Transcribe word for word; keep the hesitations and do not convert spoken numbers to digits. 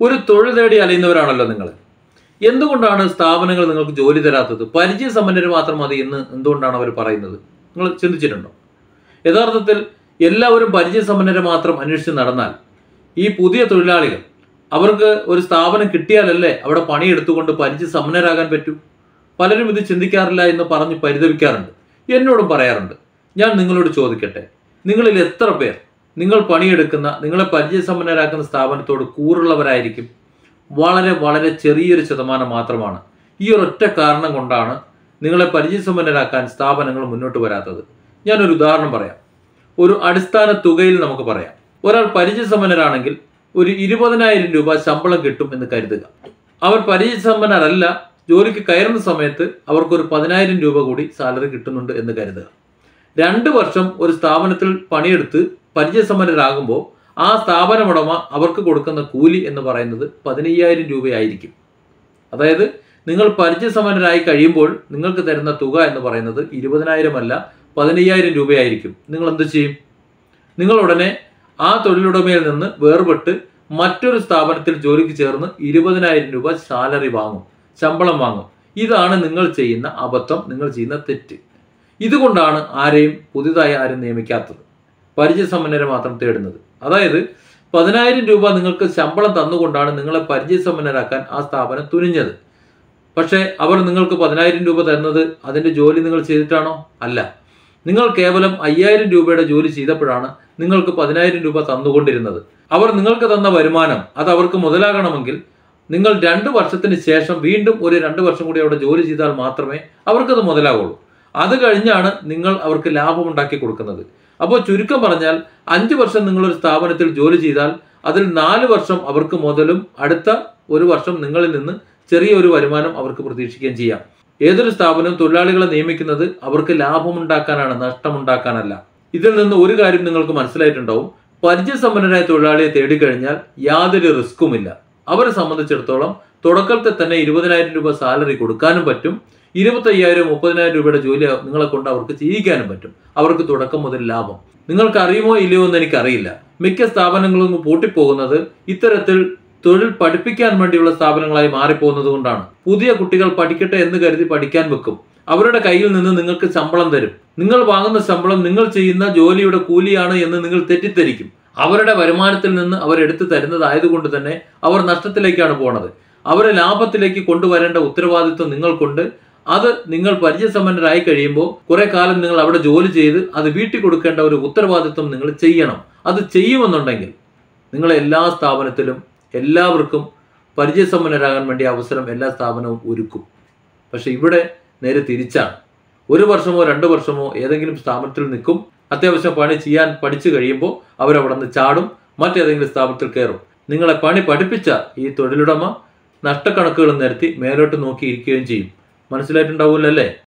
ഒരു തൊഴിൽ തേടി അലയുന്നവരാണല്ലോ നിങ്ങൾ. എന്തുകൊണ്ടാണ് സ്ഥാപനങ്ങൾ നിങ്ങൾക്ക് ജോലി തരാത്തത്? പരിചയസമ്പന്നർ മാത്രം മതി എന്ന് എന്തുകൊണ്ടാണ് അവർ പറയുന്നത്? നിങ്ങൾ ചിന്തിച്ചിട്ടുണ്ടോ? യഥാർത്ഥത്തിൽ എല്ലാവരും പരിചയസമ്പന്നരെ മാത്രം അന്വേഷിച്ച് നടന്നാൽ ഈ പുതിയ തൊഴിലാളികൾ അവർക്ക് ഒരു സ്ഥാപനം കിട്ടിയാലല്ലേ അവിടെ പണിയെടുത്തുകൊണ്ട് പരിചയസമ്പന്നരാകാൻ പറ്റൂ. പലരും ഇത് ചിന്തിക്കാറില്ല എന്ന് പറഞ്ഞ് പരിതപിക്കാറുണ്ട്. എന്നോടും പറയാറുണ്ട്. ഞാൻ നിങ്ങളോട് ചോദിക്കട്ടെ, നിങ്ങളിൽ എത്ര പേർ നിങ്ങൾ പണിയെടുക്കുന്ന നിങ്ങളെ പരിചയസമ്പന്നരാക്കുന്ന സ്ഥാപനത്തോട് കൂറുള്ളവരായിരിക്കും? വളരെ വളരെ ചെറിയൊരു ശതമാനം മാത്രമാണ്. ഈ ഒരൊറ്റ കാരണം കൊണ്ടാണ് നിങ്ങളെ പരിചയസമ്പന്നരാക്കാൻ സ്ഥാപനങ്ങൾ മുന്നോട്ട് വരാത്തത്. ഞാനൊരു ഉദാഹരണം പറയാം. ഒരു അടിസ്ഥാന തുകയിൽ നമുക്ക് പറയാം, ഒരാൾ പരിചയസമ്പന്നരാണെങ്കിൽ ഒരു ഇരുപതിനായിരം രൂപ ശമ്പളം കിട്ടും എന്ന് കരുതുക. അവർ പരിചയസമ്പന്നരല്ല, ജോലിക്ക് കയറുന്ന സമയത്ത് അവർക്കൊരു പതിനായിരം രൂപ കൂടി സാലറി കിട്ടുന്നുണ്ട് എന്ന് കരുതുക. രണ്ട് വർഷം ഒരു സ്ഥാപനത്തിൽ പണിയെടുത്ത് പരിചയസമ്പന്നരാകുമ്പോൾ ആ സ്ഥാപനമുടമ അവർക്ക് കൊടുക്കുന്ന കൂലി എന്ന് പറയുന്നത് പതിനയ്യായിരം രൂപയായിരിക്കും. അതായത് നിങ്ങൾ പരിചയസമ്പന്നരായി കഴിയുമ്പോൾ നിങ്ങൾക്ക് തരുന്ന തുക എന്ന് പറയുന്നത് ഇരുപതിനായിരം അല്ല, പതിനയ്യായിരം രൂപയായിരിക്കും. നിങ്ങൾ എന്ത് ചെയ്യും? നിങ്ങൾ ഉടനെ ആ തൊഴിലുടമയിൽ നിന്ന് വേർപെട്ട് മറ്റൊരു സ്ഥാപനത്തിൽ ജോലിക്ക് ചേർന്ന് ഇരുപതിനായിരം രൂപ സാലറി വാങ്ങും, ശമ്പളം വാങ്ങും. ഇതാണ് നിങ്ങൾ ചെയ്യുന്ന അബദ്ധം, നിങ്ങൾ ചെയ്യുന്ന തെറ്റ്. ഇതുകൊണ്ടാണ് ആരെയും പുതിയതായി ആരും നിയമിക്കാത്തത്, പരിചയസമ്പന്നരെ മാത്രം തേടുന്നത്. അതായത് പതിനായിരം രൂപ നിങ്ങൾക്ക് ശമ്പളം തന്നുകൊണ്ടാണ് നിങ്ങളെ പരിചയസമ്പന്നരാക്കാൻ ആ സ്ഥാപനം തുനിഞ്ഞത്. പക്ഷേ അവർ നിങ്ങൾക്ക് പതിനായിരം രൂപ തരുന്നത് അതിൻ്റെ ജോലി നിങ്ങൾ ചെയ്തിട്ടാണോ? അല്ല. നിങ്ങൾ കേവലം അയ്യായിരം രൂപയുടെ ജോലി ചെയ്തപ്പോഴാണ് നിങ്ങൾക്ക് പതിനായിരം രൂപ തന്നുകൊണ്ടിരുന്നത്. അവർ നിങ്ങൾക്ക് തന്ന വരുമാനം അത് അവർക്ക് മുതലാകണമെങ്കിൽ നിങ്ങൾ രണ്ട് വർഷത്തിന് ശേഷം വീണ്ടും ഒരു രണ്ട് വർഷം കൂടി അവിടെ ജോലി ചെയ്താൽ മാത്രമേ അവർക്കത് മുതലാകുള്ളൂ. അത് കഴിഞ്ഞാണ് നിങ്ങൾ അവർക്ക് ലാഭമുണ്ടാക്കി കൊടുക്കുന്നത്. അപ്പോൾ ചുരുക്കം പറഞ്ഞാൽ അഞ്ച് വർഷം നിങ്ങളൊരു സ്ഥാപനത്തിൽ ജോലി ചെയ്താൽ അതിൽ നാല് വർഷം അവർക്ക് മുതലും അടുത്ത ഒരു വർഷം നിങ്ങളിൽ നിന്ന് ചെറിയൊരു വരുമാനം അവർക്ക് പ്രതീക്ഷിക്കുകയും ചെയ്യാം. ഏതൊരു സ്ഥാപനവും തൊഴിലാളികളെ നിയമിക്കുന്നത് അവർക്ക് ലാഭമുണ്ടാക്കാനാണ്, നഷ്ടമുണ്ടാക്കാനല്ല. ഇതിൽ നിന്ന് ഒരു കാര്യം നിങ്ങൾക്ക് മനസ്സിലായിട്ടുണ്ടാവും. പരിചയസമ്പന്നരായ തൊഴിലാളിയെ തേടിക്കഴിഞ്ഞാൽ യാതൊരു റിസ്ക്കുമില്ല. അവരെ സംബന്ധിച്ചിടത്തോളം തുടക്കത്തിൽ തന്നെ ഇരുപതിനായിരം രൂപ സാലറി കൊടുക്കാനും പറ്റും, ഇരുപത്തയ്യായിരം മുപ്പതിനായിരം രൂപയുടെ ജോലി നിങ്ങളെ കൊണ്ട് അവർക്ക് ചെയ്യിക്കാനും പറ്റും. അവർക്ക് തുടക്കം മുതൽ ലാഭം. നിങ്ങൾക്ക് അറിയുമോ ഇല്ലയോ എന്ന് എനിക്കറിയില്ല. മിക്ക സ്ഥാപനങ്ങളും പൂട്ടിപ്പോകുന്നത് ഇത്തരത്തിൽ തൊഴിൽ പഠിപ്പിക്കാൻ വേണ്ടിയുള്ള സ്ഥാപനങ്ങളായി മാറിപ്പോകുന്നത് കൊണ്ടാണ്. പുതിയ കുട്ടികൾ പഠിക്കട്ടെ എന്ന് കരുതി പഠിക്കാൻ വെക്കും. അവരുടെ കയ്യിൽ നിന്ന് നിങ്ങൾക്ക് ശമ്പളം തരും. നിങ്ങൾ വാങ്ങുന്ന ശമ്പളം നിങ്ങൾ ചെയ്യുന്ന ജോലിയുടെ കൂലിയാണ് എന്ന് നിങ്ങൾ തെറ്റിദ്ധരിക്കും. അവരുടെ വരുമാനത്തിൽ നിന്ന് അവരെടുത്ത് തരുന്നതായതുകൊണ്ട് തന്നെ അവർ നഷ്ടത്തിലേക്കാണ് പോണത്. അവരെ ലാഭത്തിലേക്ക് കൊണ്ടുവരേണ്ട ഉത്തരവാദിത്വം നിങ്ങൾക്കുണ്ട്. അത് നിങ്ങൾ പരിചയസമ്പന്നരായി കഴിയുമ്പോൾ കുറെ കാലം നിങ്ങൾ അവിടെ ജോലി ചെയ്ത് അത് വീട്ടിൽ കൊടുക്കേണ്ട ഒരു ഉത്തരവാദിത്വം നിങ്ങൾ ചെയ്യണം. അത് ചെയ്യുമെന്നുണ്ടെങ്കിൽ നിങ്ങൾ എല്ലാ സ്ഥാപനത്തിലും എല്ലാവർക്കും പരിചയസമ്പന്നരാകാൻ വേണ്ടി അവസരം എല്ലാ സ്ഥാപനവും ഒരുക്കും. പക്ഷെ ഇവിടെ നേരെ തിരിച്ചാണ്. ഒരു വർഷമോ രണ്ട് വർഷമോ ഏതെങ്കിലും സ്ഥാപനത്തിൽ നിൽക്കും, അത്യാവശ്യം പണി ചെയ്യാൻ പഠിച്ചു കഴിയുമ്പോൾ അവരവിടെ നിന്ന് ചാടും, മറ്റേതെങ്കിലും സ്ഥാപനത്തിൽ കയറും. നിങ്ങളെ പണി പഠിപ്പിച്ച ഈ തൊഴിലുടമ നഷ്ടക്കണക്കുകൾ നിരത്തി മേലോട്ട് നോക്കിയിരിക്കുകയും ചെയ്യും. മനസ്സിലായിട്ടുണ്ടാവില്ലല്ലേ?